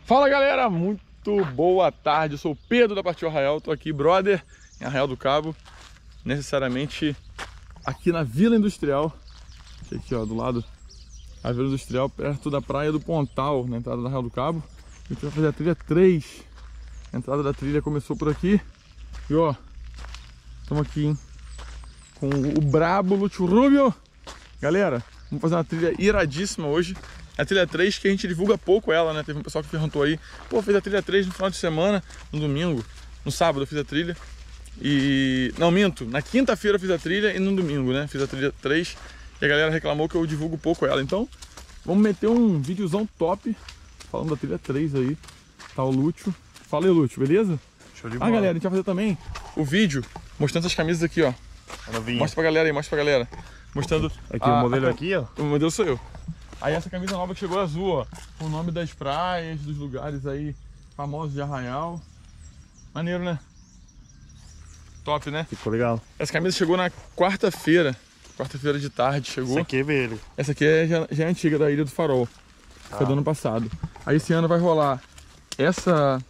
Fala galera, muito boa tarde, eu sou o Pedro da Partiu Arraial, tô aqui, brother, em Arraial do Cabo, necessariamente aqui na Vila Industrial, aqui ó, do lado da Vila Industrial, perto da praia do Pontal, na entrada do Arraial do Cabo. A gente vai fazer a trilha 3, a entrada da trilha começou por aqui, e ó, estamos aqui, hein, com o brabo Lúcio Rubio. Galera, vamos fazer uma trilha iradíssima hoje. A trilha 3 que a gente divulga pouco ela, né? Teve um pessoal que perguntou aí, pô, fez a trilha 3 no final de semana, no domingo, no sábado eu fiz a trilha. E... não, minto, na quinta-feira eu fiz a trilha e no domingo, né? Fiz a trilha 3 e a galera reclamou que eu divulgo pouco ela. Então, vamos meter um videozão top falando da trilha 3 aí. Tá o Lúcio. Fala aí, Lúcio, beleza? Show de bola. Ah, galera, a gente vai fazer também o vídeo mostrando essas camisas aqui, ó. Mostra pra galera aí, mostra pra galera. Mostrando... Aqui, o modelo aqui, ó. O modelo sou eu. Aí essa camisa nova que chegou azul, ó, com o nome das praias, dos lugares aí famosos de Arraial. Maneiro, né? Top, né? Ficou legal. Essa camisa chegou na quarta-feira de tarde, chegou. Essa aqui é velho. Essa aqui já é antiga, da Ilha do Farol. Foi do ano passado. Aí esse ano vai rolar essa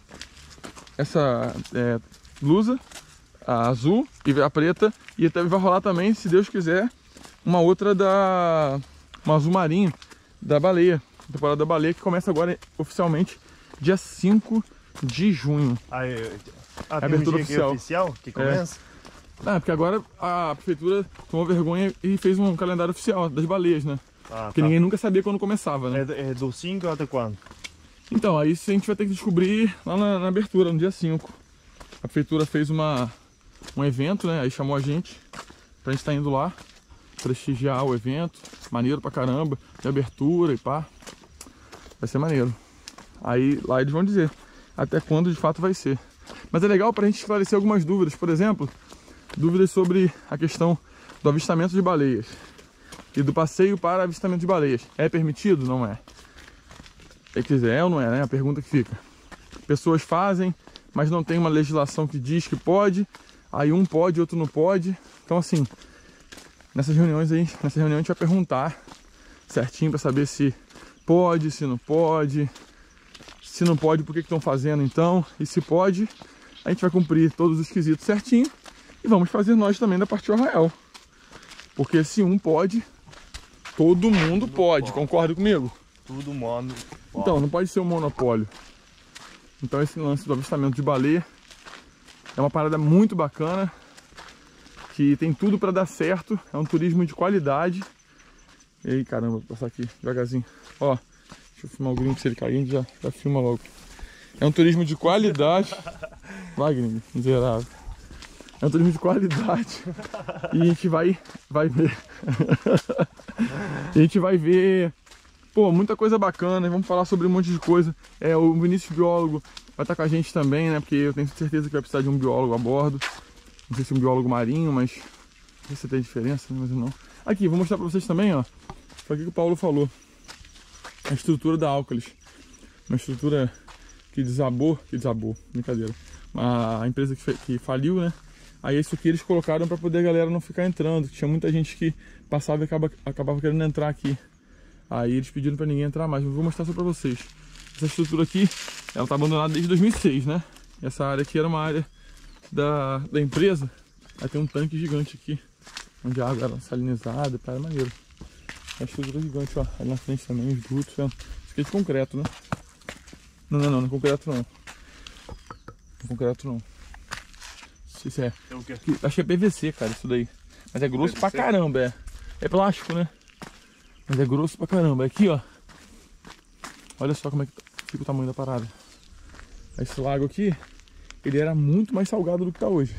blusa, a azul e a preta. E vai rolar também, se Deus quiser, uma outra uma azul marinho da baleia, temporada da baleia, que começa agora oficialmente dia 5 de junho. A abertura oficial que começa? Ah, porque agora a prefeitura tomou vergonha e fez um calendário oficial das baleias, né? Porque ninguém nunca sabia quando começava, né? É do 5 até quando? Então, aí isso a gente vai ter que descobrir lá na abertura, no dia 5. A prefeitura fez um evento, né? Aí chamou a gente pra gente estar indo lá prestigiar o evento, maneiro pra caramba, de abertura e pá, vai ser maneiro. Aí lá eles vão dizer até quando de fato vai ser. Mas é legal pra gente esclarecer algumas dúvidas, por exemplo, dúvidas sobre a questão do avistamento de baleias e do passeio para avistamento de baleias. É permitido? Não é. Quer dizer, é ou não é, né? A pergunta que fica. Pessoas fazem, mas não tem uma legislação que diz que pode, aí um pode, outro não pode. Então assim, nessa reunião a gente vai perguntar certinho para saber se pode, se não pode. Se não pode, por que estão fazendo então? E se pode, a gente vai cumprir todos os quesitos certinho e vamos fazer nós também da Partiu Arraial. Porque se um pode, todo mundo pode. Concorda comigo? Todo mundo pode. Então, não pode ser um monopólio. Então esse lance do avistamento de baleia é uma parada muito bacana, que tem tudo para dar certo. É um turismo de qualidade. Ei, caramba, vou passar aqui devagarzinho. Ó, deixa eu filmar o gringo, se ele cair, a gente já filma logo. É um turismo de qualidade. Vai, gringo, miserável. É um turismo de qualidade. E a gente vai ver. E a gente vai ver, pô, muita coisa bacana. Vamos falar sobre um monte de coisa. O Vinícius Biólogo vai estar com a gente também, né? Porque eu tenho certeza que vai precisar de um biólogo a bordo. Não sei se é um biólogo marinho, mas não sei se tem diferença, mas não. Aqui, vou mostrar pra vocês também, ó. Foi aqui que o Paulo falou. A estrutura da Alcalis. Uma estrutura que desabou, brincadeira. A empresa que faliu, né? Aí isso aqui eles colocaram pra poder a galera não ficar entrando. Tinha muita gente que passava e acabava querendo entrar aqui. Aí eles pediram pra ninguém entrar mais. Eu vou mostrar só pra vocês. Essa estrutura aqui, ela tá abandonada desde 2006, né? Essa área aqui era uma área da empresa. Aí tem um tanque gigante aqui, onde a água era salinizada, para maneiro. A estrutura gigante, ó, ali na frente também, os dutos, ó. Isso aqui é de concreto, né? Não é concreto não. Não é concreto não. Isso é. Acho que é PVC, cara, isso daí. Mas é grosso pra caramba, é plástico, né? Mas é grosso pra caramba. Aqui, ó. Olha só como é que fica o tamanho da parada. Esse lago aqui, ele era muito mais salgado do que tá hoje.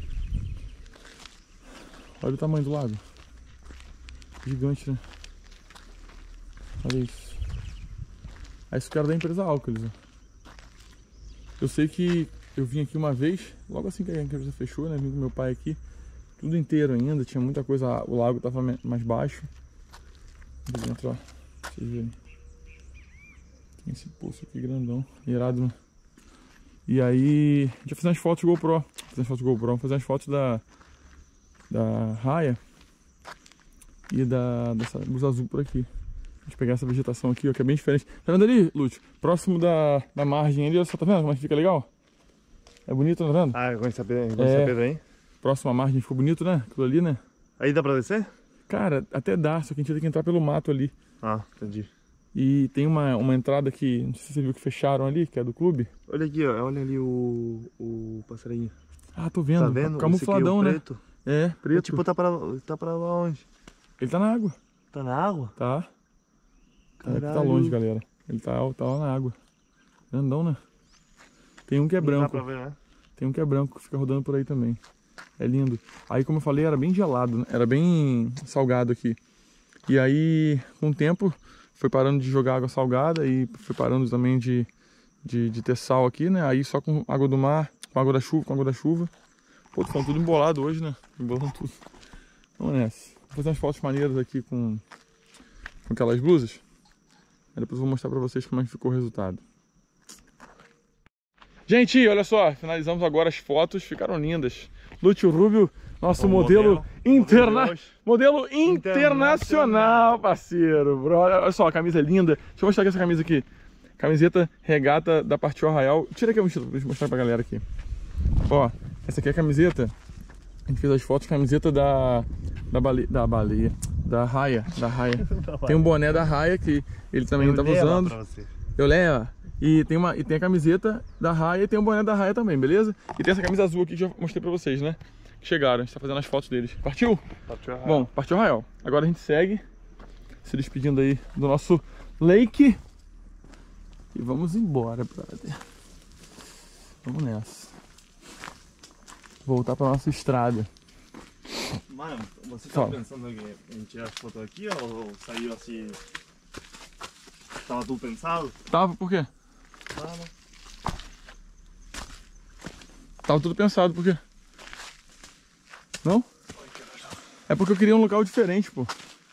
Olha o tamanho do lago. Gigante, né? Olha isso. Aí isso que era da empresa Alcalis, ó. Eu sei que eu vim aqui uma vez, logo assim que a empresa fechou, né? Vim com meu pai aqui. Tudo inteiro ainda, tinha muita coisa. O lago tava mais baixo. Aqui dentro, ó. Pra vocês verem. Tem esse poço aqui grandão. Irado, né? E aí, a gente vai fazer umas fotos de GoPro. Vamos fazer umas fotos da raia e dessa luz azul por aqui. Deixa eu pegar essa vegetação aqui, ó, que é bem diferente. Tá vendo ali, Lúcio? Próximo da margem ali, olha só, tá vendo como é que fica legal? É bonito, tá vendo? Ah, com essa pedra aí. Próximo à margem ficou bonito, né? Aquilo ali, né? Aí dá pra descer? Cara, até dá, só que a gente vai ter que entrar pelo mato ali. Ah, entendi. E tem uma entrada que, não sei se você viu que fecharam ali, que é do clube. Olha aqui, ó, olha ali o passarinho. Ah, tô vendo. Tá vendo? Camufladão, esse aqui é o né? preto. É, preto. Tipo, tá pra lá onde? Ele tá na água. Tá na água? Tá. Caralho. Tá longe, galera. Ele tá lá na água. Grandão, né? Tem um que é Não branco. dá pra ver, né? Tem um que é branco, que fica rodando por aí também. É lindo. Aí, como eu falei, era bem gelado, né? Era bem salgado aqui. E aí, com o tempo, foi parando de jogar água salgada e foi parando também de ter sal aqui, né? Aí só com água do mar, com água da chuva, Pô, estão tudo embolado hoje, né? Embolando tudo. Vamos nessa. Vou fazer umas fotos maneiras aqui com aquelas blusas. Aí depois eu vou mostrar pra vocês como é que ficou o resultado. Gente, olha só, finalizamos agora as fotos, ficaram lindas. Lúcio Rubio, nosso modelo internacional, parceiro. Brother. Olha só, a camisa é linda. Deixa eu mostrar aqui essa camisa aqui. Camiseta regata da Partiu Arraial. Tira aqui a mochila, deixa eu mostrar pra galera aqui. Ó, essa aqui é a camiseta. A gente fez as fotos, camiseta da Raia. Tem um boné da Raia que ele também estava usando. Eu levo. E tem a camiseta da Raia e tem o boné da Raia também, beleza? E tem essa camisa azul aqui que já mostrei pra vocês, né? Que chegaram, a gente tá fazendo as fotos deles. Partiu? Partiu Arraial. Bom, partiu Arraial. Agora a gente segue, se despedindo aí do nosso lake. E vamos embora, brother. Vamos nessa. Voltar pra nossa estrada. Mano, você tá pensando em tirar as fotos aqui ou saiu assim? Tava tudo pensado? Tava, por quê? Tava tudo pensado, por quê? Não? É porque eu queria um local diferente, pô.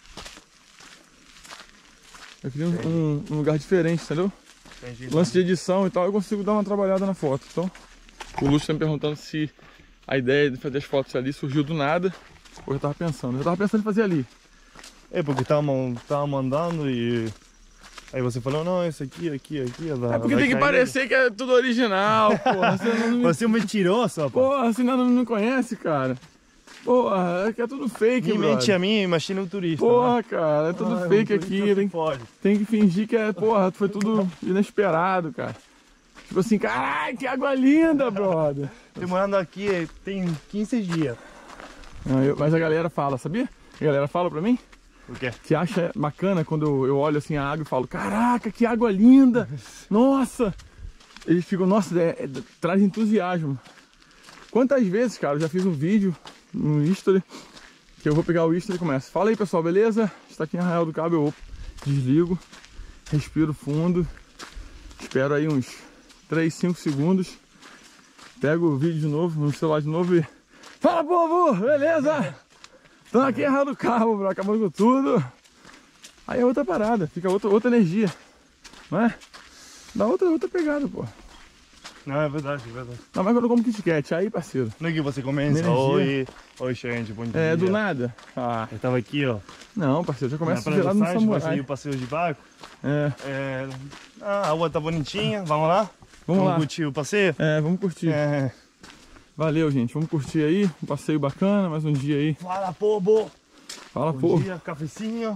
Eu queria um lugar diferente, entendeu? Entendi. Lance de edição e tal, eu consigo dar uma trabalhada na foto. Então, o Lúcio tá me perguntando se a ideia de fazer as fotos ali surgiu do nada, ou eu tava pensando. Eu tava pensando em fazer ali. É, porque tava mandando e... Aí você falou, não, esse aqui. É porque tem que parecer que é tudo original, porra. Você é um mentiroso, rapaz. Porra, senão não me conhece, cara. Porra, é que é tudo fake, mano. Mente a mim, imagina um turista. Porra, né? cara, é tudo fake aqui. Tem que fingir que é, porra, foi tudo inesperado, cara. Tipo assim, caralho, que água linda, brother. Tô morando aqui tem 15 dias. Não, mas a galera fala, sabia? A galera fala pra mim. O quê? Que acha bacana quando eu olho assim a água e falo, caraca, que água linda! Nossa! Eles ficam, nossa, traz entusiasmo. Quantas vezes, cara, eu já fiz um vídeo no History, que eu vou pegar o History e começo. Fala aí, pessoal, beleza? Está aqui em Arraial do Cabo, eu desligo, respiro fundo, espero aí uns 3, 5 segundos, pego o vídeo de novo, no celular de novo e... Fala, povo! Beleza? Estamos aqui em Arraial do Cabo, bro, acabando com tudo. Aí é outra parada, fica outra energia, não é? Dá outra pegada, pô. Não, é verdade, é verdade. Não, mas quando eu como Kit Kat, aí, parceiro. Não é que você começa, oi, gente, bom dia. É, do nada. Ah. Eu tava aqui, ó. Não, parceiro, já começa virado no samurai. Vai sair o passeio de barco. É. A água tá bonitinha, vamos lá? Vamos curtir o passeio? É, vamos curtir. É. Valeu, gente, vamos curtir aí, um passeio bacana, mais um dia aí. Fala, povo! Fala, povo! Bom dia, cafecinho.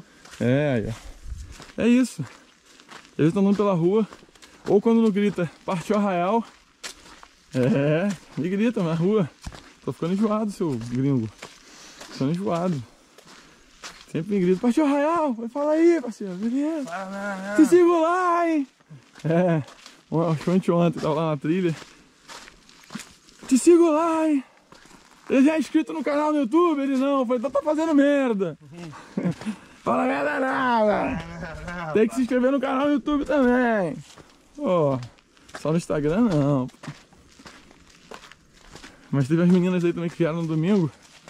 É isso. Eles estão andando pela rua, ou quando não grita, partiu Arraial. Me grita na rua. Tô ficando enjoado, seu gringo. Tô ficando enjoado. Sempre me grita, partiu Arraial. Vai falar aí, parceiro, beleza? Te sigo lá, hein? Ontem tava lá na trilha. Te sigo lá, hein? Ele já é inscrito no canal no YouTube? Ele não, foi, então tá fazendo merda. Fala merda nada. Tem que se inscrever no canal no YouTube também. Pô, só no Instagram não. Mas teve as meninas aí também que vieram no domingo.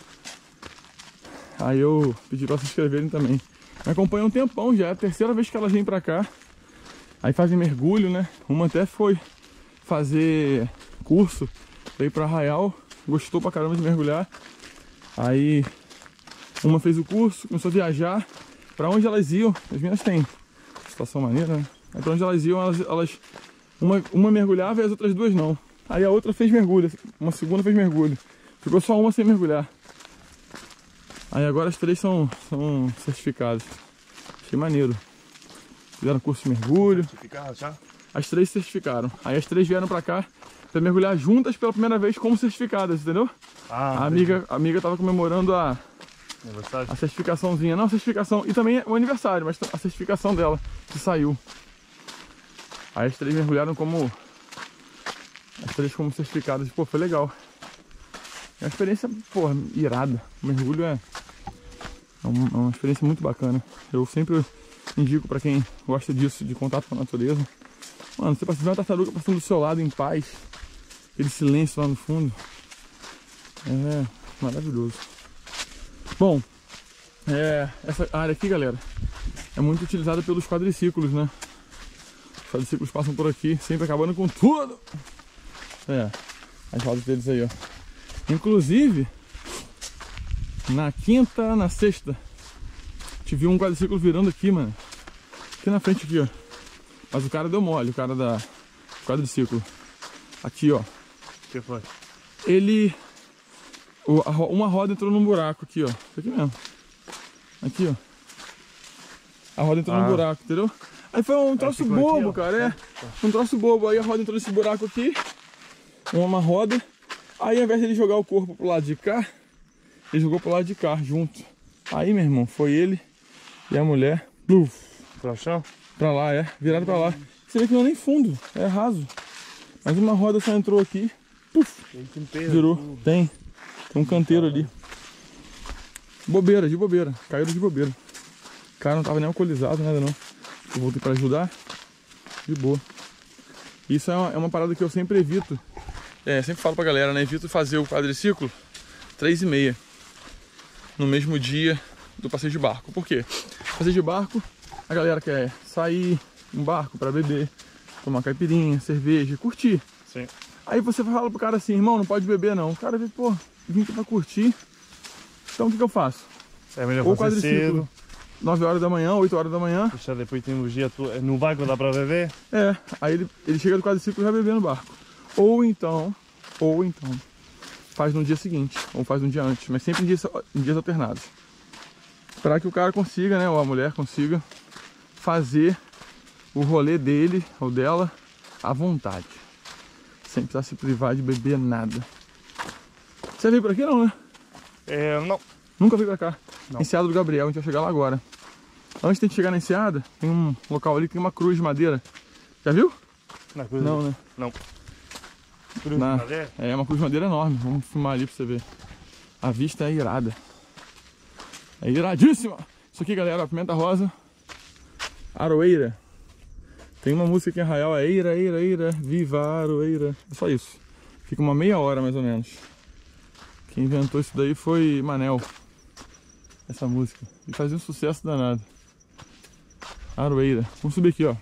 Aí eu pedi pra se inscreverem também. Me acompanham um tempão já, é a terceira vez que elas vêm pra cá. Aí fazem mergulho, né? Uma até foi fazer curso, veio pra Arraial, gostou pra caramba de mergulhar. Aí uma fez o curso, começou a viajar. pra onde elas iam, as meninas têm situação maneira, né? Aí pra onde elas iam, uma mergulhava e as outras duas não. Aí a outra fez mergulho, uma segunda fez mergulho. Ficou só uma sem mergulhar. Aí agora as 3 são certificadas. Achei maneiro. Fizeram curso de mergulho. Já? As 3 certificaram. Aí as 3 vieram pra cá pra mergulhar juntas pela primeira vez como certificadas, entendeu? A amiga tava comemorando a certificaçãozinha. Não, a certificação. E também o aniversário, mas a certificação dela que saiu. Aí as 3 mergulharam como... As 3 como certificadas. Pô, foi legal. É uma experiência, porra, irada. O mergulho é uma experiência muito bacana. Eu sempre indico pra quem gosta disso, de contato com a natureza. Mano, você ver uma tartaruga passando do seu lado em paz. Aquele silêncio lá no fundo. É maravilhoso. Bom, essa área aqui, galera, é muito utilizada pelos quadriciclos, né? Os quadriciclos passam por aqui, sempre acabando com tudo. As rodas deles aí, ó. Inclusive, na quinta, na sexta, tive um quadriciclo virando aqui, mano. Aqui na frente, aqui, ó. Mas o cara deu mole, o cara da quadriciclo. Aqui, ó. O que foi? Ele... Uma roda entrou num buraco aqui, ó. Isso aqui mesmo. Aqui, ó. A roda entrou num buraco, entendeu? Aí foi um troço bobo, aqui, cara. Um troço bobo. Aí a roda entrou nesse buraco aqui. Uma roda. Aí ao invés de ele jogar o corpo pro lado de cá, ele jogou pro lado de cá, junto. Aí, meu irmão, foi ele e a mulher. Pra chão? Pra lá, virado pra lá. Você vê que não é nem fundo, é raso. Mas uma roda só entrou aqui, virou. Tem um canteiro ali. Bobeira, de bobeira. Caíram de bobeira. O cara não tava nem alcoolizado, nada não. Eu voltei pra ajudar. De boa. Isso é uma parada que eu sempre evito. Sempre falo pra galera, né? Evito fazer o quadriciclo 3h30 no mesmo dia do passeio de barco. Por quê? Passeio de barco, a galera quer sair um barco pra beber, tomar caipirinha, cerveja, curtir. Sim. Aí você fala pro cara assim, irmão, não pode beber não. O cara vê, pô, vim aqui pra curtir. Então o que eu faço? É melhor fazer cedo. 9 horas da manhã, 8 horas da manhã. Já depois tem o dia no barco, dá pra beber? Aí ele chega do quadriciclo e vai beber no barco. Ou então, faz no dia seguinte, ou faz no dia antes, mas sempre em dias alternados. Para que o cara consiga, né, ou a mulher consiga fazer o rolê dele ou dela à vontade. Sem precisar se privar de beber nada. Você veio por aqui não, né? Não. Nunca veio pra cá. Não. Enseada do Gabriel, a gente vai chegar lá agora. Antes de chegar na enseada, tem um local ali que tem uma cruz de madeira. Já viu? Não, né? Não. Cruz de madeira? É uma cruz de madeira enorme. Vamos filmar ali pra você ver. A vista é irada. É iradíssima. Isso aqui, galera, pimenta rosa. Aroeira. Tem uma música aqui em Arraial, é Eira, Eira, Eira, Viva Aroeira. É só isso. Fica uma meia hora mais ou menos. Quem inventou isso daí foi Manel. Essa música. E fazia um sucesso danado. Aroeira. Vamos subir aqui, ó.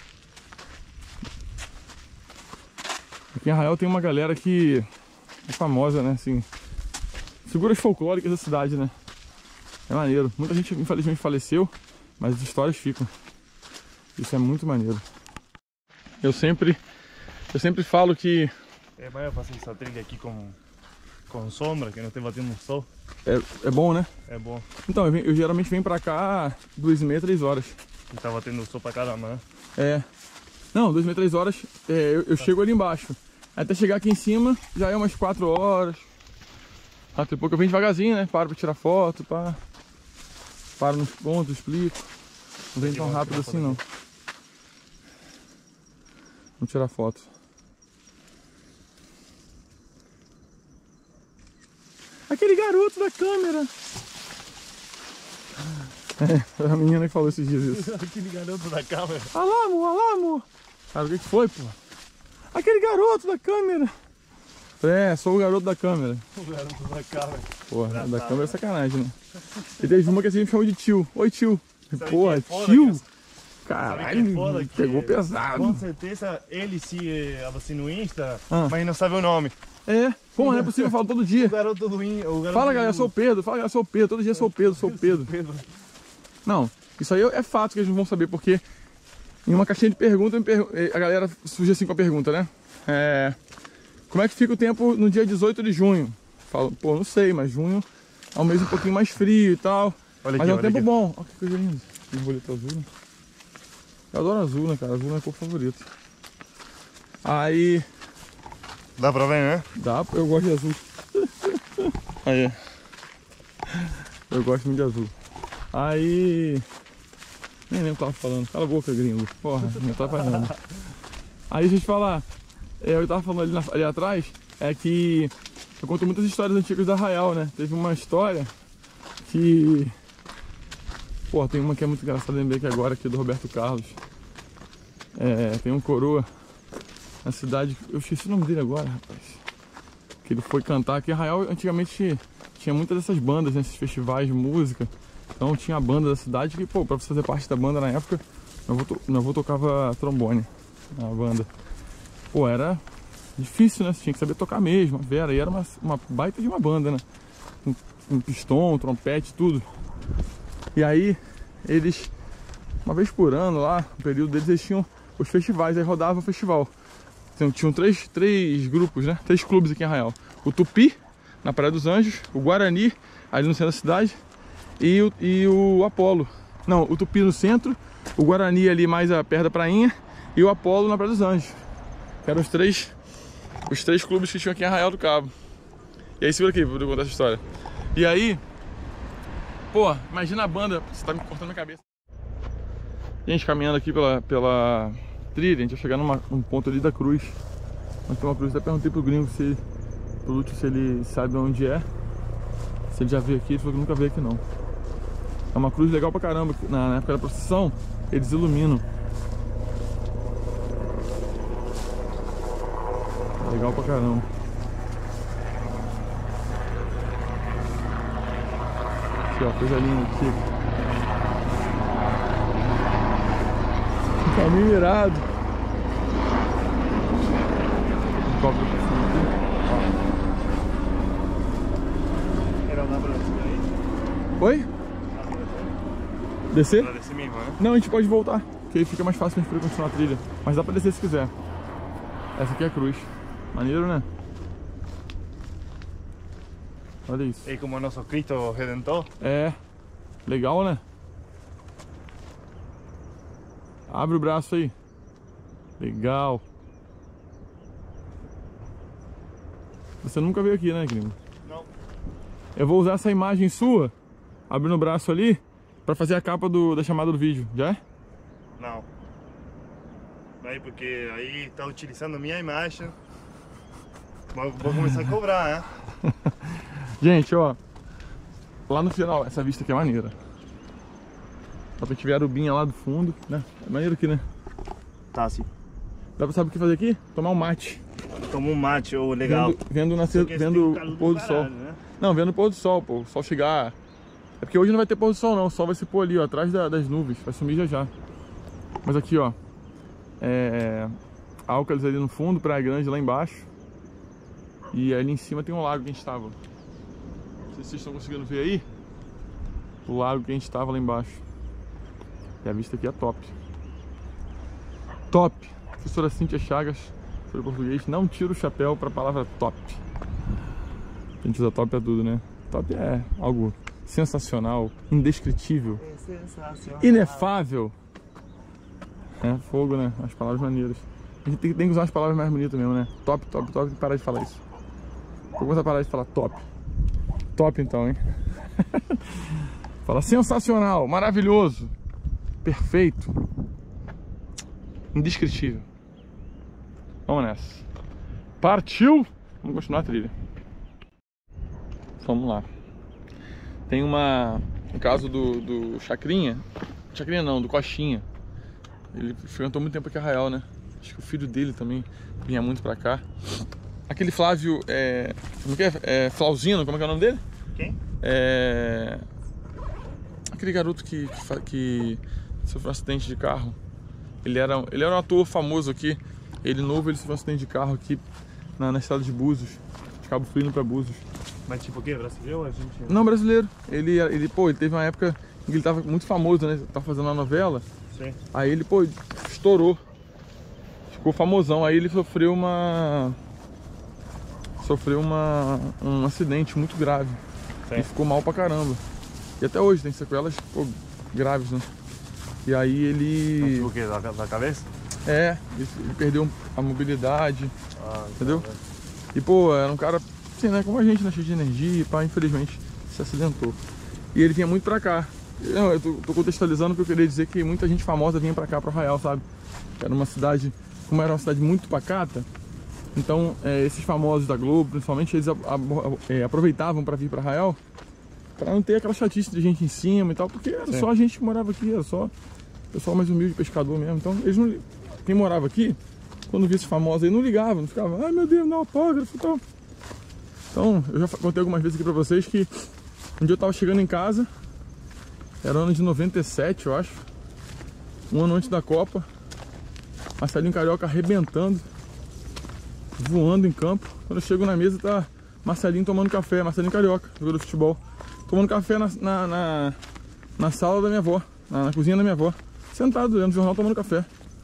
Aqui em Arraial tem uma galera que é famosa, né? Assim, figuras folclóricas da cidade, né? É maneiro. Muita gente infelizmente faleceu, mas as histórias ficam. Isso é muito maneiro. Eu sempre falo que... É melhor fazer essa trilha aqui com sombra, que não tem batendo no sol. É bom, né? É bom. Então, eu geralmente venho pra cá 2h30, 3 horas. E tá batendo o sol pra caramba, né? Não, 2h30, 3 horas, eu chego ali embaixo. Até chegar aqui em cima, já é umas 4 horas. Até pouco eu venho devagarzinho, né? Paro pra tirar foto, paro nos pontos, explico. Não vem tão rápido assim, não. Vamos tirar foto. Aquele garoto da câmera. É a menina que falou esses dias isso. Aquele garoto da câmera. Olha lá, amor, olha lá, amor. Cara, o que foi, pô? Aquele garoto da câmera. Sou o garoto da câmera. O garoto da câmera. Porra, da câmera é sacanagem, né? E teve uma que a gente chamou de tio. Oi, tio. Sabe porra, foda, tio. Caralho, pegou que, pesado. Com certeza ele se assim no Insta, mas não sabe o nome. Pô, não é possível, eu falo todo dia. O garoto do Insta. Fala, galera, eu sou o Pedro. Fala, galera, eu sou o Pedro. Todo dia eu sou o Pedro, sou o Pedro. Não, isso aí é fato que eles não vão saber, porque em uma caixinha de perguntas a galera surge assim com a pergunta, né? Como é que fica o tempo no dia 18 de junho? Falo, pô, não sei, mas junho é um mês um pouquinho mais frio e tal. Olha mas aqui, é um tempo aqui. bom. Olha que coisa linda. Borboleta azul, né? Eu adoro azul, né, cara? Azul é minha cor favorita. Aí... Dá pra ver, né? Dá, eu gosto de azul. Aí. Eu gosto muito de azul. Aí... Nem lembro o que eu tava falando. Cala a boca, gringo. Porra, não tá fazendo. Aí, deixa eu te falar. Eu tava falando ali atrás, é que eu conto muitas histórias antigas da Arraial, né? Teve uma história que... Pô, tem uma que é muito engraçada, lembrei que agora, aqui do Roberto Carlos. Tem um coroa na cidade, eu esqueci o nome dele agora, rapaz. Que ele foi cantar aqui. Arraial antigamente tinha muitas dessas bandas, nesses festivais de música. Então tinha a banda da cidade que, pô, pra você fazer parte da banda na época, meu avô tocava trombone na banda. Pô, era difícil, né? Você tinha que saber tocar mesmo, Vera. E era uma baita de uma banda, né? Com pistão, trompete, tudo. E aí, eles, uma vez por ano lá, no período deles, eles tinham os festivais, aí rodava o festival. Então, tinham três grupos, né? 3 clubes aqui em Arraial. O Tupi, na Praia dos Anjos, o Guarani, ali no centro da cidade, e o Apolo. Não, o Tupi no centro, o Guarani ali mais perto da prainha, e o Apolo na Praia dos Anjos. Que eram os três clubes que tinham aqui em Arraial do Cabo. E aí, segura aqui, vou contar essa história. E aí... Pô, imagina a banda, você tá me cortando a cabeça. Gente, caminhando aqui pela trilha, a gente vai chegar num ponto ali da cruz. Mas tem uma cruz, até perguntei pro gringo pro Lúcio, se ele sabe onde é. Se ele já veio aqui, ele falou que nunca veio aqui não. É uma cruz legal pra caramba, na época da procissão, eles iluminam. Legal pra caramba. Aqui, ó, coisa linda aqui. Caminho irado. Cobre por cima aqui. Era lá pra descer aí? Oi? Descer? Pra descer mesmo, né? Não, a gente pode voltar, que aí fica mais fácil pra gente poder continuar a trilha. Mas dá pra descer se quiser. Essa aqui é a cruz. Maneiro, né? Olha isso. É como o nosso Cristo Redentor. É. Legal, né? Abre o braço aí. Legal. Você nunca veio aqui, né, gringo? Não. Eu vou usar essa imagem sua, abrindo o braço ali, pra fazer a capa da chamada do vídeo. Já é? Não. Aí, porque aí tá utilizando minha imagem. Vou começar a cobrar, né? Gente, ó. Lá no final, essa vista aqui é maneira. Dá pra gente ver a arubinha lá do fundo, né? É maneiro aqui, né? Tá, sim. Dá pra saber o que fazer aqui? Tomar um mate. Toma um mate, ô, legal. Vendo nascer, vendo o pôr do sol. Né? Não, vendo o pôr do sol, pô. O sol chegar. É porque hoje não vai ter pôr do sol, não. O sol vai se pôr ali, ó, atrás das nuvens. Vai sumir já. Mas aqui, ó. Álcalis ali no fundo, Praia Grande lá embaixo. E ali em cima tem um lago que a gente tava. Não sei se vocês estão conseguindo ver aí. O lago que a gente tava lá embaixo. E a vista aqui é top. Top! Professora Cíntia Chagas, professora de português, não tira o chapéu para a palavra top. A gente usa top pra tudo, né? Top é algo sensacional, indescritível, inefável. É fogo, né? As palavras maneiras. A gente tem que usar umas palavras mais bonitas mesmo, né? Top, top, top, tem que parar de falar isso. Vou começar a parar de falar top. Top então, hein? Fala sensacional, maravilhoso, perfeito, indescritível. Vamos nessa. Partiu! Vamos continuar a trilha. Vamos lá. Tem no caso do Chacrinha. Chacrinha não, do Coxinha. Ele frequentou muito tempo aqui em Arraial, né? Acho que o filho dele também vinha muito pra cá. Aquele Flávio, como que é? Flauzino, como é que é o nome dele? Quem? Aquele garoto que sofreu um acidente de carro. Ele era um ator famoso aqui. Ele novo, ele sofreu um acidente de carro aqui na estrada de Búzios. De Cabo Frio pra Búzios. Mas tipo o quê? Brasileiro ou argentino? Não, brasileiro. Ele teve uma época Ele tava muito famoso, né? Tava fazendo uma novela. Sim. Aí ele, pô, estourou. Ficou famosão. Aí ele sofreu um acidente muito grave. Sim. E ficou mal pra caramba. E até hoje tem sequelas, pô, graves, né? E aí ele... O quê? Da cabeça? Ele perdeu a mobilidade, entendeu? Tá. E, pô, era um cara, assim, né, como a gente, né, cheio de energia e pá, infelizmente se acidentou. E ele vinha muito pra cá. Eu tô contextualizando porque eu queria dizer que muita gente famosa vinha pra cá, pro Arraial, sabe? Era uma cidade, como era uma cidade muito pacata, então esses famosos da Globo, principalmente, eles aproveitavam pra vir pra Arraial, pra não ter aquela chatice de gente em cima e tal, porque era só a gente que morava aqui, era só o pessoal mais humilde, pescador mesmo. Então, eles não, quem morava aqui, quando via esses famosos aí, não ligava, não ficava, ai meu Deus, não, autógrafo e tal. Então, eu já contei algumas vezes aqui pra vocês que um dia eu tava chegando em casa, era o ano de 97, eu acho, um ano antes da Copa, Marcelinho Carioca arrebentando, voando em campo. Quando eu chego na mesa, tá Marcelinho tomando café, Marcelinho Carioca, jogador de futebol, tomando café na sala da minha avó, na cozinha da minha avó, sentado lendo jornal, tomando café.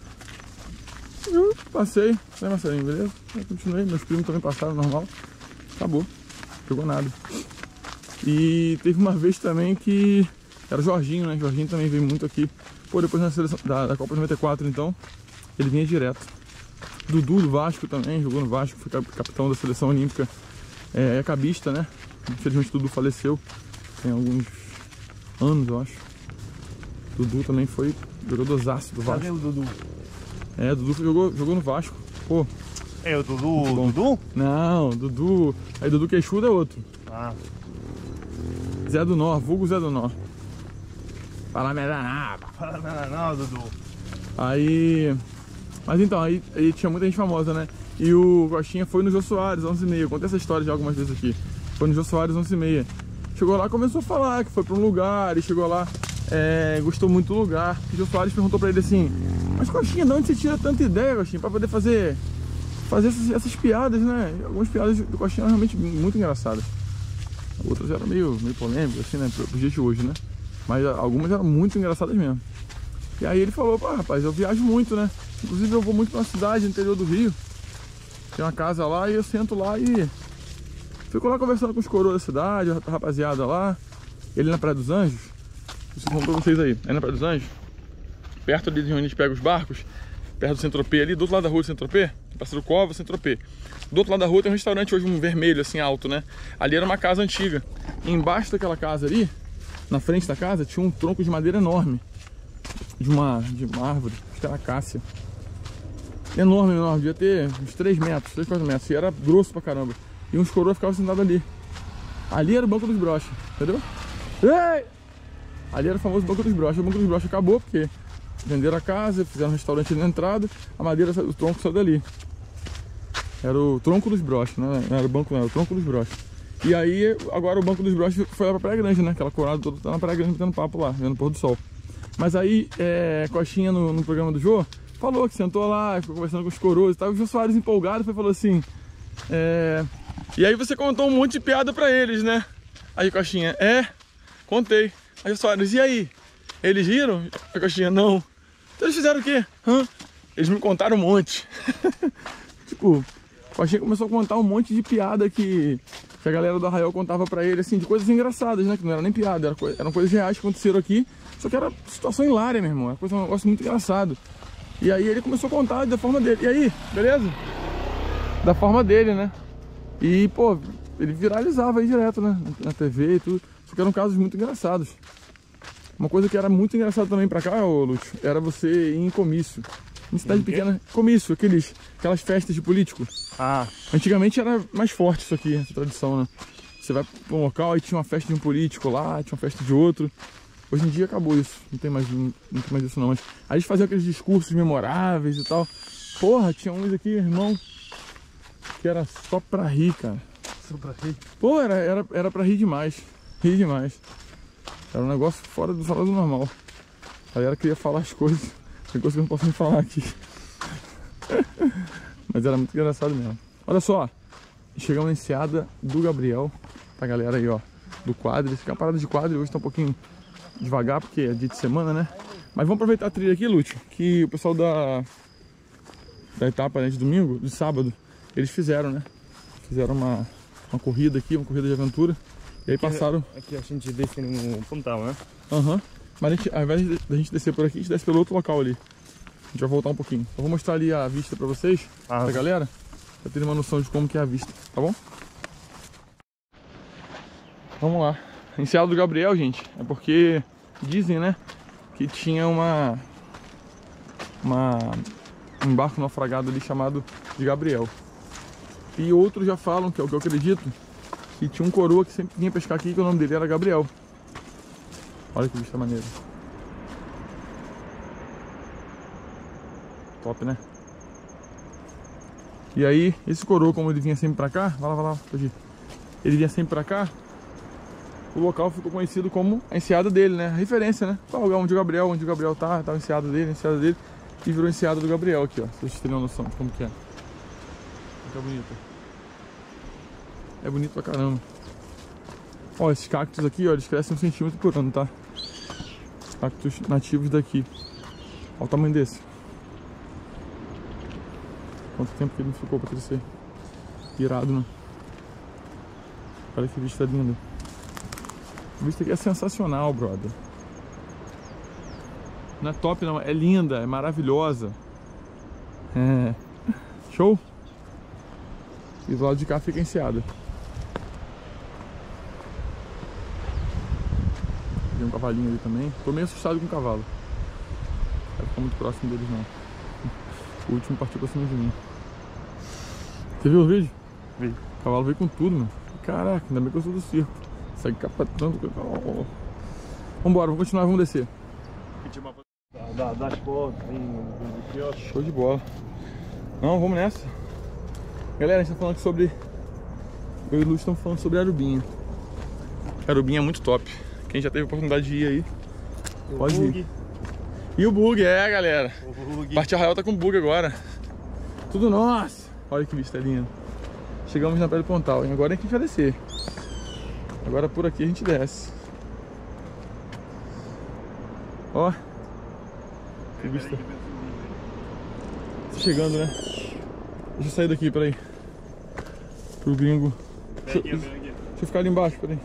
Eu passei, né, Marcelinho, beleza? Eu continuei, meus primos também passaram, normal. Acabou, não pegou nada. E teve uma vez também que era o Jorginho, né? Jorginho também veio muito aqui. Pô, depois na seleção da Copa 94, então, ele vinha direto. Dudu do Vasco também, jogou no Vasco, foi capitão da seleção olímpica. É cabista, né? Infelizmente Dudu faleceu tem alguns anos, eu acho. Dudu também foi jogadorzaço do Vasco. Cadê o Dudu? Dudu jogou no Vasco. Pô. É o Dudu? Não, Dudu. Aí Dudu Queixudo é outro. Ah. Zé do Nó, vulgo Zé do Nó. Fala merda, Não, Dudu. Aí. Mas então, aí tinha muita gente famosa, né? E o Coxinha foi no Jô Soares, 11h30. Eu contei essa história já algumas vezes aqui. Foi no Jô Soares, 11h30. Chegou lá, começou a falar que foi pra um lugar. E chegou lá, gostou muito do lugar. E o Jô Soares perguntou pra ele assim: mas Coxinha, de onde você tira tanta ideia, Coxinha? Pra poder fazer essas piadas, né? E algumas piadas do Coxinha eram realmente muito engraçadas. Outras eram meio polêmicas, assim, né? Pro dia de hoje, né? Mas algumas eram muito engraçadas mesmo. E aí ele falou: pô, rapaz, eu viajo muito, né? Inclusive eu vou muito pra uma cidade no interior do Rio. Tem uma casa lá e eu sento lá e fico lá conversando com os coroas da cidade, a rapaziada lá. Ele na Praia dos Anjos. Isso eu pra vocês aí. É na Praia dos Anjos, perto ali de onde a gente pega os barcos, perto do Saint-Tropez ali, do outro lado da rua do Saint-Tropez, Parceiro Cova, Saint-Tropez. Do outro lado da rua tem um restaurante hoje, um vermelho assim alto, né? Ali era uma casa antiga. E embaixo daquela casa ali, na frente da casa, tinha um tronco de madeira enorme. De uma árvore, acho que era acácia. Enorme, devia ter uns 3 metros, 3, 4 metros. E era grosso pra caramba. E uns coroas ficavam sentados ali. Ali era o Banco dos Broches, entendeu? Ei! Ali era o famoso Banco dos Broches. O Banco dos Broches acabou porque venderam a casa, fizeram um restaurante na entrada, a madeira, o tronco saiu dali. Era o tronco dos broches, não era o banco, não, era o tronco dos broches. E aí, agora o Banco dos Broches foi lá pra Praia Grande, né? Aquela corada toda tá na Praia Grande, tendo papo lá, vendo o pôr do sol. Mas aí, Coxinha no programa do Jô, falou que sentou lá, ficou conversando com os coroas e tal. O Jô Soares empolgado falou assim: e aí você contou um monte de piada pra eles, né? Aí Coxinha: contei. Aí o Soares: e aí? Eles riram? A Coxinha: não. Então eles fizeram o quê? Eles me contaram um monte. Tipo, o Coxinha começou a contar um monte de piada que a galera do Arraial contava pra ele, assim, de coisas engraçadas, né? Que não era nem piada, eram coisas reais que aconteceram aqui. Só que era situação hilária, meu irmão. Era um negócio muito engraçado. E aí ele começou a contar da forma dele. E aí, beleza? Da forma dele, né? E, pô, ele viralizava aí direto, né? Na TV e tudo. Só que eram casos muito engraçados. Uma coisa que era muito engraçada também pra cá, ô Lúcio, era você ir em comício. Em cidade pequena, comício, aquelas festas de político. Antigamente era mais forte isso aqui, essa tradição, né? Você vai pra um local e tinha uma festa de um político lá, tinha uma festa de outro. Hoje em dia acabou isso, não tem mais isso não. Mas a gente fazia aqueles discursos memoráveis e tal. Porra, tinha uns aqui, irmão, que era só pra rir, cara. Só pra rir? Pô, era pra rir demais. Rir demais. Era um negócio fora do normal. A galera queria falar as coisas. Tem coisa que eu não posso nem falar aqui. Mas era muito engraçado mesmo. Olha só, chegamos na enseada do Gabriel. Pra galera aí, ó, do quadro. Esse aqui é uma parada de quadro, hoje tá um pouquinho devagar, porque é dia de semana, né? Mas vamos aproveitar a trilha aqui, Lúcio, que o pessoal da etapa, né, de domingo, de sábado, eles fizeram, né? Fizeram uma corrida aqui, uma corrida de aventura. E aí passaram... Aqui a gente desce no Pontal, né? Aham. Mas ao invés da gente descer por aqui, a gente desce pelo outro local ali. A gente vai voltar um pouquinho. Eu vou mostrar ali a vista pra vocês, pra galera, pra terem uma noção de como que é a vista, tá bom? Vamos lá. Enseada do Gabriel, gente, é porque dizem, né, que tinha um barco naufragado ali chamado de Gabriel. E outros já falam, que é o que eu acredito, que tinha um coroa que sempre vinha pescar aqui, que o nome dele era Gabriel. Olha que vista maneira. Top, né? E aí, esse coroa, como ele vinha sempre pra cá, vai lá, pode ir. Ele vinha sempre pra cá, o local ficou conhecido como a enseada dele, né? A referência, né? Onde o Gabriel tá a enseada dele, e virou enseada do Gabriel aqui, ó. Se vocês terem uma noção de como que é. Fica bonito. É bonito pra caramba. Ó, esses cactos aqui, ó, eles crescem 1 centímetro por ano, tá? Cactos nativos daqui. Olha o tamanho desse. Quanto tempo que ele não ficou pra crescer. Irado, né? Olha que vista linda. A vista aqui é sensacional, brother. Não é top não, é linda, é maravilhosa. É. Show? E do lado de cá fica a enseada. Tem um cavalinho ali também. Tô meio assustado com o cavalo. Não vai ficar muito próximo deles não. O último partiu pra cima de mim. Você viu o vídeo? Vi. O cavalo veio com tudo, mano. Caraca, ainda bem que eu sou do circo. Segue capatando. Oh. Vambora, vamos continuar, vamos descer. Das fotos, Show de bola. Não, vamos nessa. Galera, a gente tá falando aqui sobre... Eu e o Lúcio estamos falando sobre Arubinha. Arubinha é muito top. Quem já teve a oportunidade de ir aí, pode ir. E o bug, galera. Parte Arraial tá com bug agora. Tudo nosso. Olha que vista linda. Chegamos na Praia do Pontal. E agora é que a gente vai descer. Agora por aqui a gente desce. Ó. Que vista. Tá chegando, né? Deixa eu sair daqui, peraí. Pro gringo. Deixa eu ficar ali embaixo, peraí.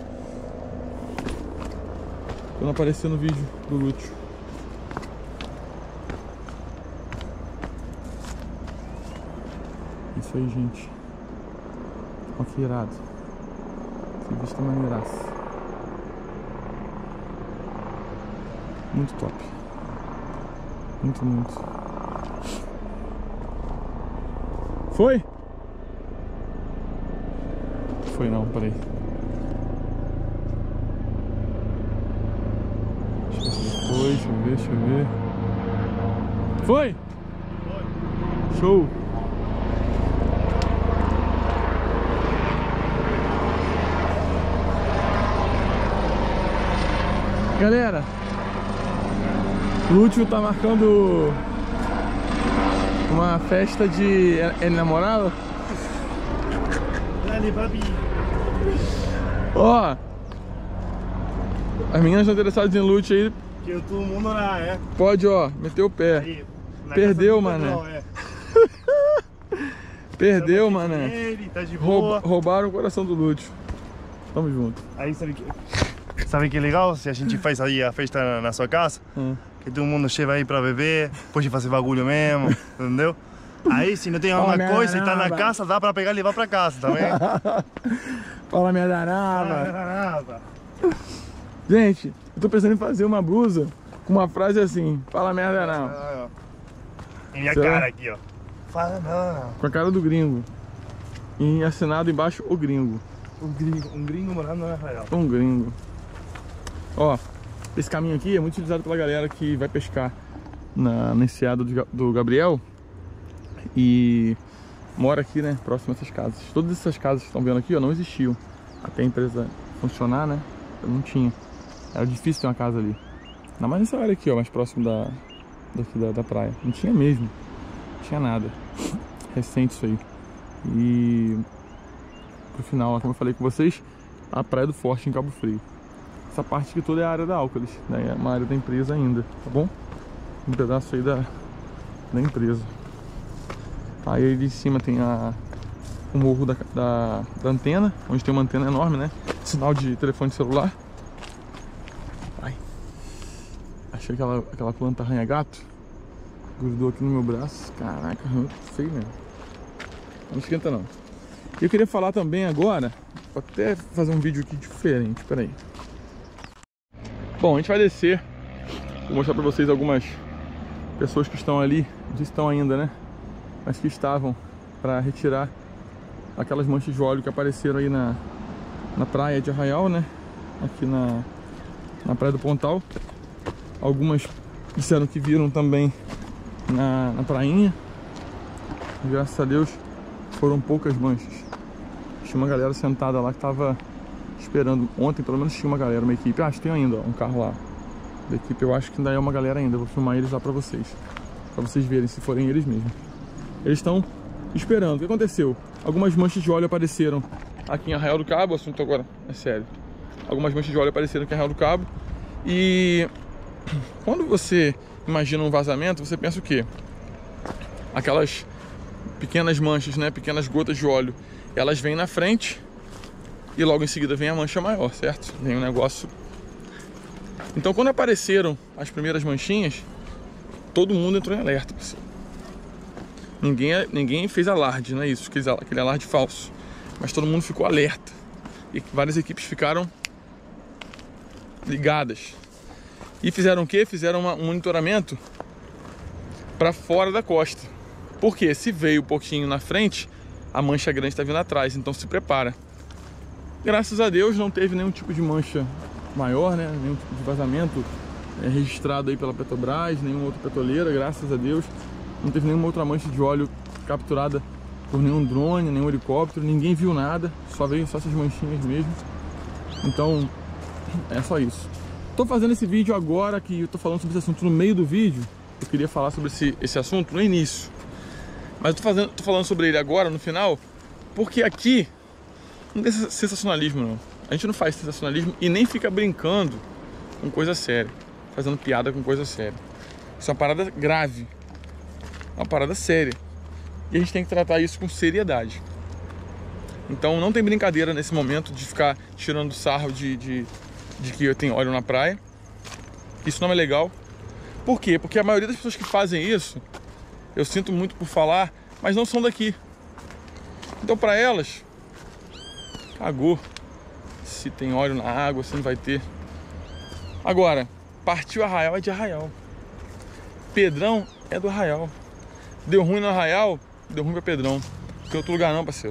Pra não aparecer no vídeo do Lúcio. Isso aí, gente. Olha que irado. Que vista maneiraça. Muito top. Muito, muito. Foi? Foi não, peraí. Deixa eu ver. Foi? Foi. Show. Galera, o Lúcio tá marcando uma festa de namorado. Ó, as meninas estão interessadas em Lúcio aí. Que todo mundo lá, é? Pode, ó, meteu o pé. Aí, perdeu, mané. Perdeu, mané. Ele tá de boa. Roubaram o coração do Lúcio. Tamo junto. Aí sabe que é legal? Se a gente faz aí a festa na sua casa, que todo mundo chega aí pra beber, pode fazer bagulho mesmo, entendeu? Aí se não tem alguma coisa e tá na casa, dá pra pegar e levar pra casa também. Fala minha danada. Gente, eu tô pensando em fazer uma blusa com uma frase assim: fala merda não. Em minha cara aqui, ó. Fala não. Com a cara do gringo. E assinado embaixo o gringo. Um gringo morando na Arraial. Um gringo. Ó, esse caminho aqui é muito utilizado pela galera que vai pescar na enseada do Gabriel e mora aqui, né, próximo a essas casas. Todas essas casas que estão vendo aqui, ó, não existiam até a empresa funcionar, né? Eu não tinha. Era difícil ter uma casa ali. Ainda mais nessa área aqui, ó, mais próximo da praia. Não tinha mesmo. Não tinha nada. Recente isso aí. E pro final, ó, como eu falei com vocês, a Praia do Forte em Cabo Frio. essa parte aqui toda é a área da Alcalis, né? É uma área da empresa ainda, tá bom? Um pedaço aí da empresa. Aí ali em cima tem o morro da antena, onde tem uma antena enorme, né? Sinal de telefone celular. Ai. Achei aquela planta arranha-gato. Grudou aqui no meu braço. Caraca, feio mesmo. Não esquenta não. E eu queria falar também agora, vou até fazer um vídeo aqui diferente, peraí. Bom, a gente vai descer. Vou mostrar pra vocês algumas pessoas que estão ali, não sei se estão ainda, né? Mas que estavam para retirar aquelas manchas de óleo que apareceram aí na praia de Arraial, né? Aqui na praia do Pontal. Algumas disseram que viram também na prainha. Graças a Deus foram poucas manchas. Tinha uma galera sentada lá que tava esperando. Ontem pelo menos tinha uma galera, uma equipe. Acho que tem ainda um carro lá da equipe. Eu acho que ainda é uma galera ainda. Eu vou filmar eles lá pra vocês verem se forem eles mesmos. Eles estão esperando. O que aconteceu? Algumas manchas de óleo apareceram aqui em Arraial do Cabo. O assunto agora é sério. Algumas manchas de óleo apareceram aqui em Arraial do Cabo. E quando você imagina um vazamento, você pensa o quê? Aquelas pequenas manchas, né? Pequenas gotas de óleo. Elas vêm na frente e logo em seguida vem a mancha maior, certo? Vem um negócio. Então quando apareceram as primeiras manchinhas, todo mundo entrou em alerta, pessoal. Ninguém fez alarde, não é isso? Aquele alarde falso. Mas todo mundo ficou alerta. E várias equipes ficaram ligadas. E fizeram o quê? Fizeram um monitoramento para fora da costa. Porque se veio um pouquinho na frente, a mancha grande está vindo atrás. Então se prepara. Graças a Deus não teve nenhum tipo de mancha maior, né? Nenhum tipo de vazamento registrado aí pela Petrobras, nenhuma outra petroleira, graças a Deus. Não teve nenhuma outra mancha de óleo capturada por nenhum drone, nenhum helicóptero, ninguém viu nada, só veio só essas manchinhas mesmo. Então, é só isso. Tô fazendo esse vídeo agora que eu tô falando sobre esse assunto no meio do vídeo. Eu queria falar sobre esse assunto no início. Mas eu tô falando sobre ele agora, no final, porque aqui não tem sensacionalismo não. A gente não faz sensacionalismo e nem fica brincando com coisa séria, fazendo piada com coisa séria. Isso é uma parada grave. Uma parada séria. E a gente tem que tratar isso com seriedade. Então não tem brincadeira nesse momento de ficar tirando sarro de que eu tenho óleo na praia. Isso não é legal. Por quê? Porque a maioria das pessoas que fazem isso, eu sinto muito por falar, mas não são daqui. Então para elas, cagou. Se tem óleo na água, se não vai ter. Agora, partiu Arraial é de Arraial. Pedrão é do Arraial. Deu ruim no Arraial, deu ruim pra Pedrão. Não tem outro lugar não, parceiro.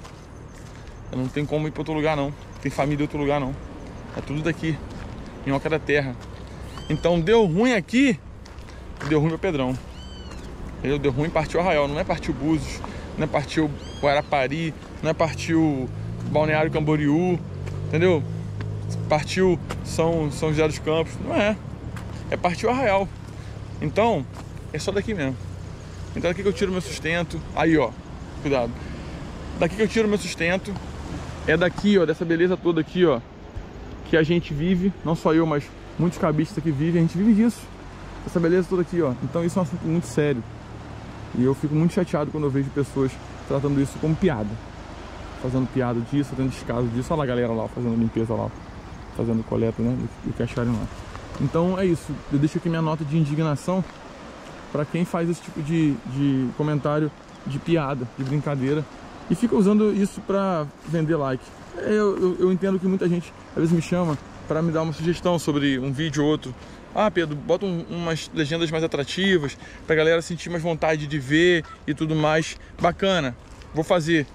Eu não tenho como ir pra outro lugar não. Tem família em outro lugar não. É tudo daqui, Minhoca da Terra. Então deu ruim aqui, deu ruim pra Pedrão. Entendeu? Deu ruim, partiu Arraial. Não é partiu Búzios, não é partiu Guarapari, não é partiu Balneário Camboriú, entendeu? Partiu São José dos Campos, não é. É partiu Arraial. Então, é só daqui mesmo. Então daqui que eu tiro meu sustento. Aí, ó, cuidado. Daqui que eu tiro meu sustento. É daqui, ó, dessa beleza toda aqui, ó, que a gente vive. Não só eu, mas muitos cabistas que vivem. A gente vive disso. Essa beleza toda aqui, ó. Então isso é um assunto muito sério. E eu fico muito chateado quando eu vejo pessoas tratando isso como piada. Fazendo piada disso, fazendo descaso disso. Olha lá a galera lá, fazendo limpeza lá. Fazendo coleta, né, do que acharem lá. Então é isso. Eu deixo aqui minha nota de indignação para quem faz esse tipo de comentário de piada, de brincadeira e fica usando isso para vender like. Eu entendo que muita gente às vezes me chama para me dar uma sugestão sobre um vídeo ou outro. Ah, Pedro, bota umas legendas mais atrativas para a galera sentir mais vontade de ver e tudo mais. Bacana, vou fazer.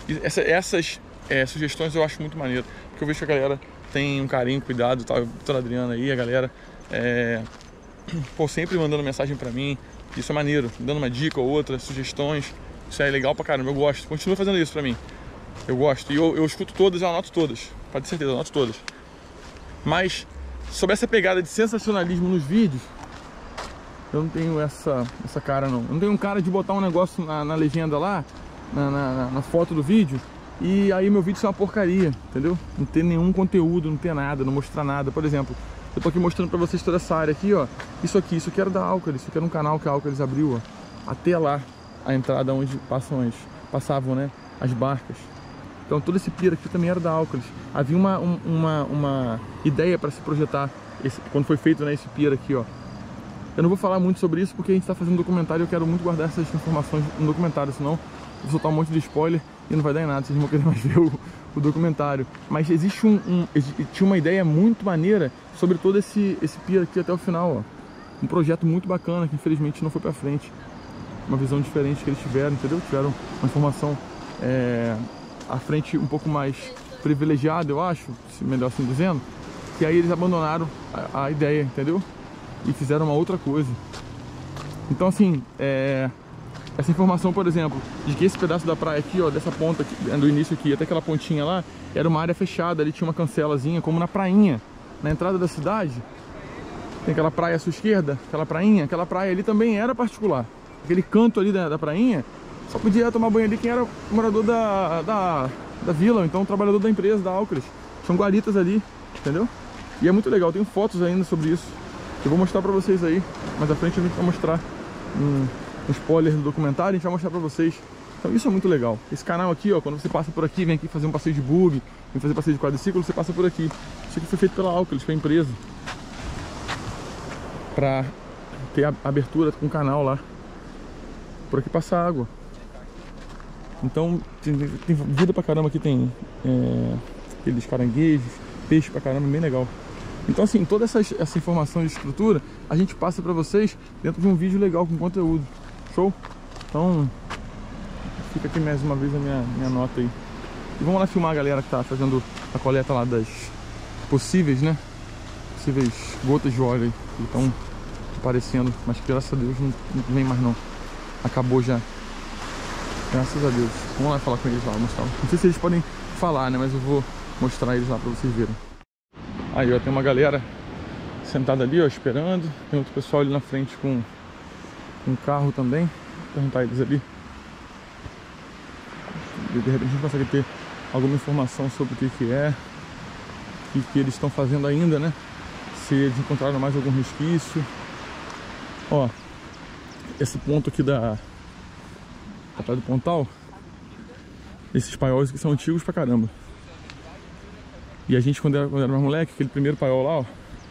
Essas sugestões eu acho muito maneiro, porque eu vejo que a galera tem um carinho, cuidado, tá? A doutora Adriana aí, a galera sempre mandando mensagem pra mim. Isso é maneiro, dando uma dica ou outra, sugestões. Isso é legal pra caramba, eu gosto. Continua fazendo isso pra mim. Eu gosto. E eu escuto todas, eu anoto todas. Pode ter certeza, eu anoto todas. Mas sobre essa pegada de sensacionalismo nos vídeos, eu não tenho essa cara não. Eu não tenho um cara de botar um negócio na legenda lá, na foto do vídeo, e aí meu vídeo é uma porcaria, entendeu? Não ter nenhum conteúdo, não ter nada, não mostrar nada. Por exemplo, eu tô aqui mostrando pra vocês toda essa área aqui, ó. Isso aqui era da Alcalis, isso aqui era um canal que a Alcalis abriu, ó. Até lá, a entrada onde passavam, né, as barcas. Então todo esse pier aqui também era da Alcalis. Havia uma ideia para se projetar, quando foi feito, né, esse pier aqui, ó. Eu não vou falar muito sobre isso porque a gente está fazendo um documentário e eu quero muito guardar essas informações no documentário, senão eu vou soltar um monte de spoiler e não vai dar em nada, vocês vão querer mais ver o documentário. Mas existe tinha uma ideia muito maneira sobre todo esse pier aqui até o final, ó. Um projeto muito bacana que infelizmente não foi para frente. Uma visão diferente que eles tiveram, entendeu? Tiveram uma informação à frente um pouco mais privilegiada, eu acho, melhor assim dizendo, que aí eles abandonaram a ideia, entendeu? E fizeram uma outra coisa. Então assim, essa informação, por exemplo, de que esse pedaço da praia aqui, ó, dessa ponta aqui, do início aqui até aquela pontinha lá, era uma área fechada, ali tinha uma cancelazinha, como na prainha, na entrada da cidade. Tem aquela praia à sua esquerda, aquela praia ali também era particular. Aquele canto ali da prainha, só podia tomar banho ali quem era morador da vila, ou então trabalhador da empresa, da Alcalis. São guaritas ali, entendeu? E é muito legal, tenho fotos ainda sobre isso. Eu vou mostrar pra vocês aí, mas à frente a gente vai mostrar um spoiler do documentário, a gente vai mostrar pra vocês. Então isso é muito legal. Esse canal aqui, ó, quando você passa por aqui, vem aqui fazer um passeio de bug, vem fazer passeio de quadriciclo, você passa por aqui. Isso aqui foi feito pela Alcalis, foi a empresa, pra ter a abertura com o canal lá. Por aqui passa água. Então tem vida pra caramba aqui, tem aqueles caranguejos, peixe pra caramba, bem legal. Então assim, toda essa informação de estrutura a gente passa pra vocês dentro de um vídeo legal com conteúdo. Show? Então fica aqui mais uma vez a minha nota aí. E vamos lá filmar a galera que tá fazendo a coleta lá das possíveis, né? Possíveis gotas de óleo aí que estão aparecendo, mas que graças a Deus não vem mais não. Acabou já. Graças a Deus. Vamos lá falar com eles lá, mostrar. Não sei se eles podem falar, né? Mas eu vou mostrar eles lá pra vocês verem. Aí, ó, tem uma galera sentada ali, ó, esperando. Tem outro pessoal ali na frente com um carro também. Vou perguntar eles ali. De repente a gente consegue ter alguma informação sobre o que é, o que eles estão fazendo ainda, né? Se eles encontraram mais algum resquício. Ó, esse ponto aqui da praia do Pontal, esses paióis aqui são antigos pra caramba. E a gente, quando era mais moleque, aquele primeiro paiol lá, ó,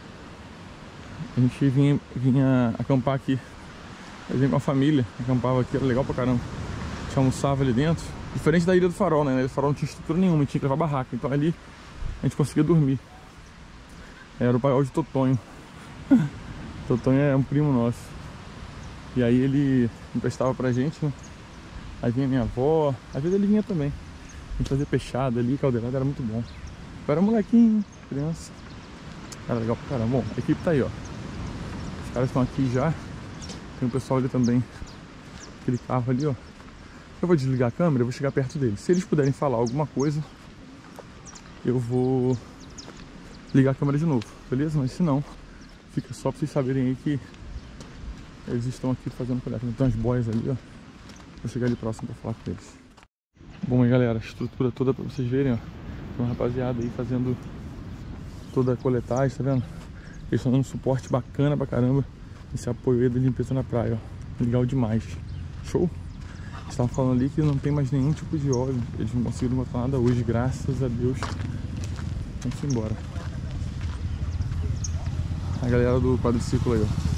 a gente vinha acampar aqui. Eu vinha com a família, acampava aqui, era legal pra caramba. A gente almoçava ali dentro. Diferente da Ilha do Farol, né? A Ilha do Farol não tinha estrutura nenhuma, tinha que levar barraca. Então ali a gente conseguia dormir. Era o paiol de Totonho. Totonho é um primo nosso. E aí ele emprestava pra gente, né? Aí vinha minha avó, às vezes ele vinha também. A gente fazia peixada ali, caldeirada, era muito bom. Eu era molequinho, criança. Era legal pra caramba. Bom, a equipe tá aí, ó. Os caras estão aqui já. Tem o pessoal ali também. Aquele carro ali, ó. Eu vou desligar a câmera, eu vou chegar perto deles. Se eles puderem falar alguma coisa, eu vou ligar a câmera de novo, beleza? Mas se não, fica só pra vocês saberem aí que eles estão aqui fazendo coleta. Tem umas boias ali, ó. Vou chegar ali próximo pra falar com eles. Bom, aí galera, a estrutura toda pra vocês verem, ó. Tem uma rapaziada aí fazendo toda a coletagem, tá vendo? Eles estão dando suporte bacana pra caramba. Esse apoio aí da limpeza na praia, ó. Legal demais. Show? Eles estavam falando ali que não tem mais nenhum tipo de óleo. Eles não conseguiram botar nada hoje, graças a Deus. Vamos embora. A galera do quadriciclo aí, ó.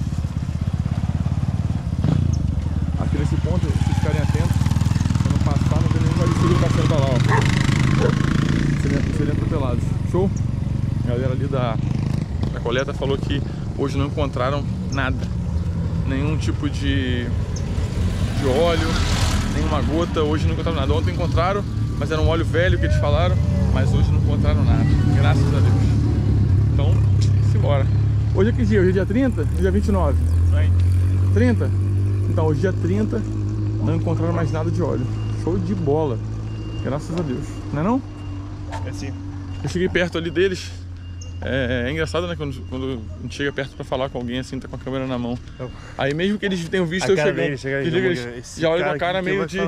Aqui nesse ponto, se ficarem atentos, quando passar, não tem nenhum quadriciclo passando pra lá, ó. Seriam atropelados. Show? A galera ali da coleta falou que hoje não encontraram nada. Nenhum tipo de óleo, nenhuma gota. Hoje não encontraram nada. Ontem encontraram, mas era um óleo velho que eles falaram, mas hoje não encontraram nada. Graças a Deus. Então, simbora. Hoje é que dia? Hoje é dia 30? Hoje é dia 29? 30? Então, hoje é dia 30, não encontraram mais nada de óleo. Show de bola. Graças a Deus. Não é não? É sim. Eu cheguei perto ali deles. É engraçado, né? Quando a gente chega perto pra falar com alguém assim, tá com a câmera na mão. Aí mesmo que eles tenham visto eu chegando, eles já olham pra cara meio de...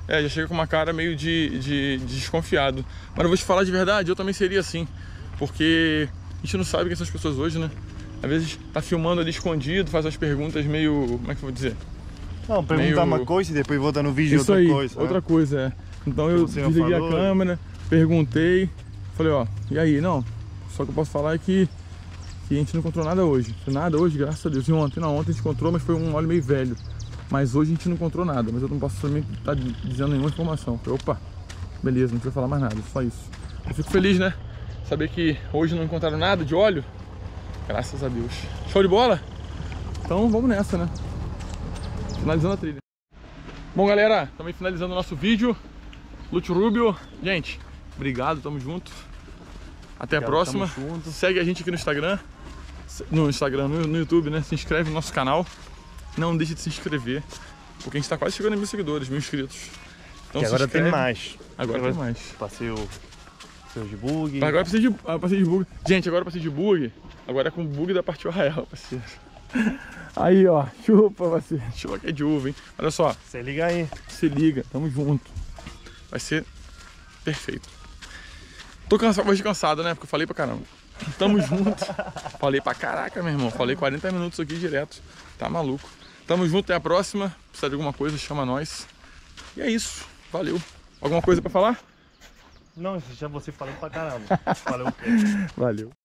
já chega com uma cara meio de desconfiado. Mas eu vou te falar de verdade, eu também seria assim. Porque a gente não sabe quem são as pessoas hoje, né? Às vezes tá filmando ali escondido, faz umas perguntas meio... como é que eu vou dizer? Não, perguntar uma coisa e depois volta no vídeo outra coisa. Outra coisa, é. Então eu desliguei a câmera, perguntei, falei, ó, e aí? Não, só que eu posso falar é que a gente não encontrou nada hoje. Nada hoje, graças a Deus. E ontem a gente encontrou, mas foi um óleo meio velho. Mas hoje a gente não encontrou nada, mas eu não posso também estar dizendo nenhuma informação. Falei, opa, beleza, não precisa falar mais nada, só isso. Eu fico feliz, né? Saber que hoje não encontraram nada de óleo. Graças a Deus. Show de bola? Então vamos nessa, né? Finalizando a trilha. Bom, galera, também finalizando o nosso vídeo. Lute Rubio. Gente, obrigado, tamo junto. Até a próxima. Segue a gente aqui no Instagram. No YouTube, né? Se inscreve no nosso canal. Não deixe de se inscrever, porque a gente tá quase chegando a 1000 seguidores, 1000 inscritos. Então agora tem mais. Agora tem mais. Passeio de bug. Agora passeio de bug. Gente, agora passeio de bug. Agora é com o bug da Partiu Arraial, parceiro. Aí, ó. Chupa, parceiro. Chupa que é de uva, hein? Olha só. Se liga aí. Se liga. Tamo junto. Vai ser perfeito. Tô cansado, hoje cansado, né? Porque eu falei pra caramba. Tamo junto. Falei pra caraca, meu irmão. Falei 40 minutos aqui direto. Tá maluco. Tamo junto, até a próxima. Precisa de alguma coisa, chama nós. E é isso. Valeu. Alguma coisa pra falar? Não, já você falou pra caramba. Valeu. Valeu.